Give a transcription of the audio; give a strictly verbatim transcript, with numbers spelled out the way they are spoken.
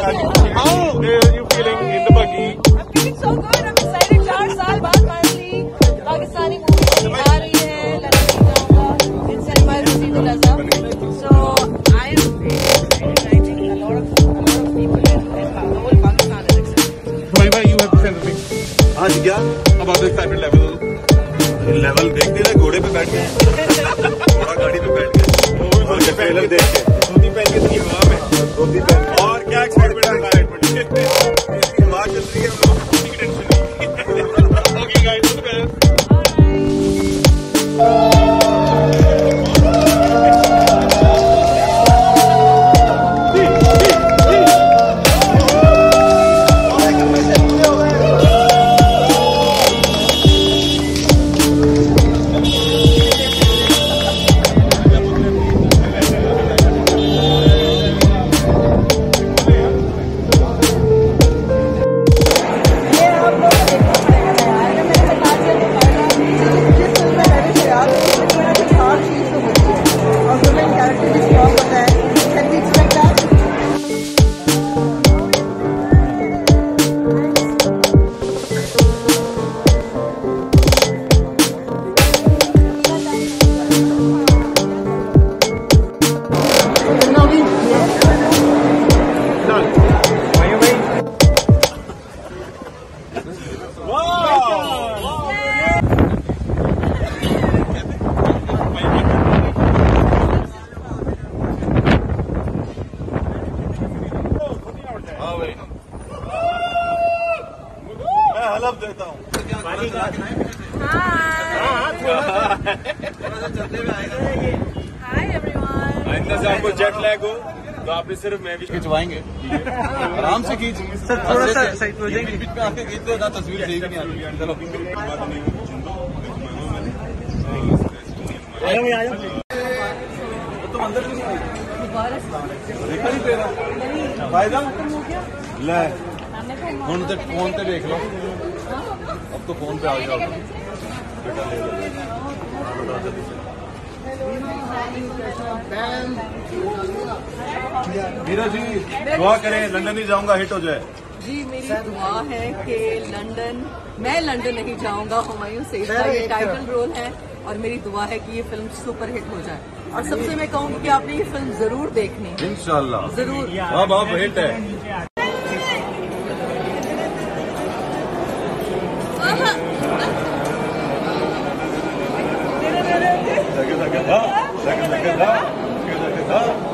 How are you feeling in the buggy? I'm feeling so good. I'm excited. चार साल बाद finally Pakistani movie आ रही है. London in cinema Rasid Al Azhar. So I am very excited. I think a lot of a lot of people in, in the whole Pakistan is excited. Why, why you have to say something? आज क्या? About the excitement level. Level देख दे रहे, घोड़े पे बैठ गए, घोड़ा गाड़ी पे बैठ गए और ये ट्रेलर देख के धोती पहन के इतनी हवा में धोती पहन और क्या एक्साइटमेंट है, एक्साइटमेंट हवा चल रही है हम लोग की टेंशन नहीं। ओके गाइस, तो मैं हलफ देता हूँ। Hi everyone. आइंदा से आपको जेट लैग हो तो आपने सिर्फ मैं भी खिंचवाएंगे, आराम से खींच, थोड़ा सा साइड हो जाएंगे, बीच में आके खींच दो ना, तस्वीर सही भी नहीं आती। चलो तुम अंदर क्यों नहीं देखा नहीं तेरा फायदा ले फोन से फोन से देख लो, अब तो फोन पे आ जाओ बेटा, ले लो मीरा जी दुआ करें लंदन ही जाऊंगा हिट हो जाए। जी मेरी दुआ है कि लंदन, मैं लंदन नहीं जाऊंगा, हुमायूं सईद का ये टाइटल रोल है और मेरी दुआ है कि ये फिल्म सुपर हिट हो जाए। और सबसे मैं कहूँगी कि आपने ये फिल्म जरूर देखनी, इंशाल्लाह जरूर। अब आप हिट है। Second, second, second, second, second, second,